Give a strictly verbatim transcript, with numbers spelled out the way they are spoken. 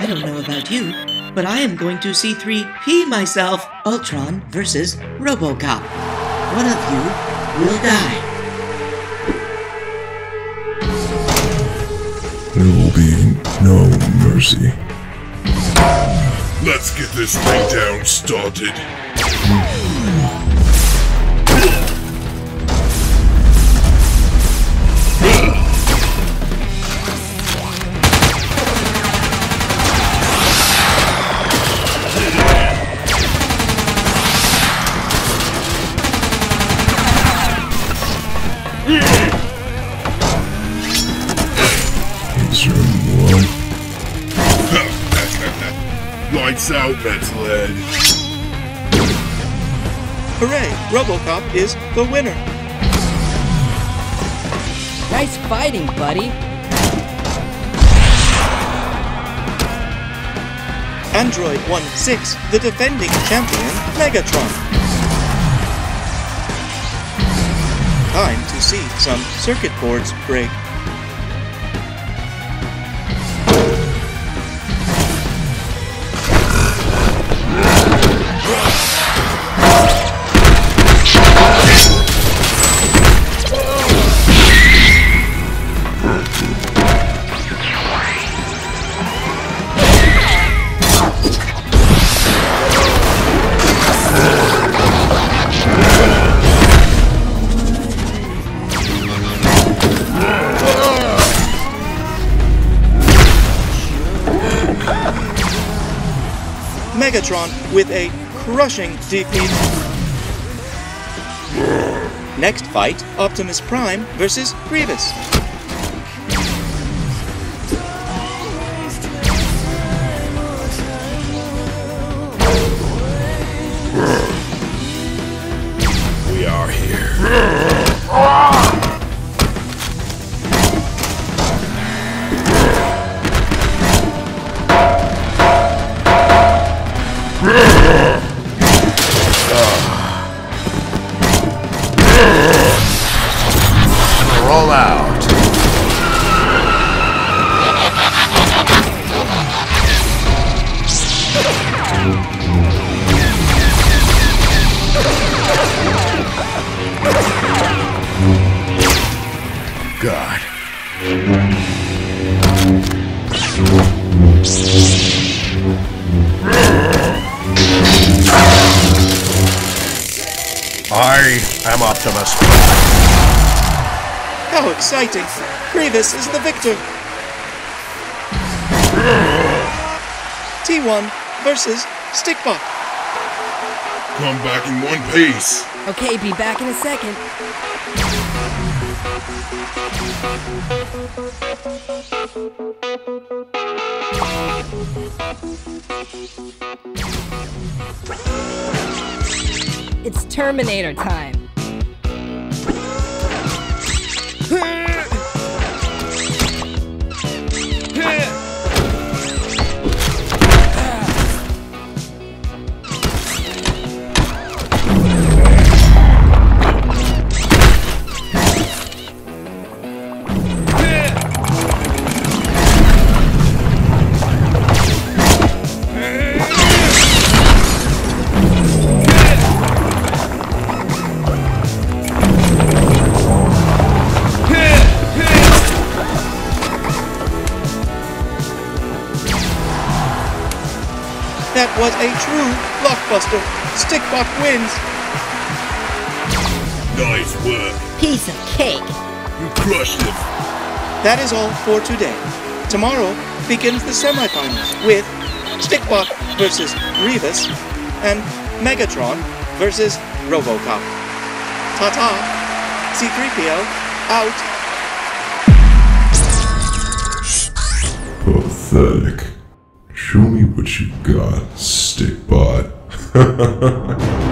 I don't know about you, but I am going to C three P myself. Ultron versus RoboCop. One of you will die. There will be no mercy. Let's get this thing down started. Lights out, Metalhead. Hooray! RoboCop is the winner. Nice fighting, buddy. Android one six, the defending champion, Megatron. Time to see some circuit boards break. Megatron with a crushing defeat. Next fight, Optimus Prime versus Grievous. We are here. Roll out. God. I am Optimus. How exciting! Grievous is the victor! T one versus Stikbot. Come back in one piece. Okay, be back in a second. It's Terminator time. That was a true blockbuster. Stikbot wins. Nice work. Piece of cake. You crushed it. That is all for today. Tomorrow begins the semifinals with Stikbot versus Grievous and Megatron versus RoboCop. Ta-ta. C three P O out. Pathetic. Show me what you got, Stikbot.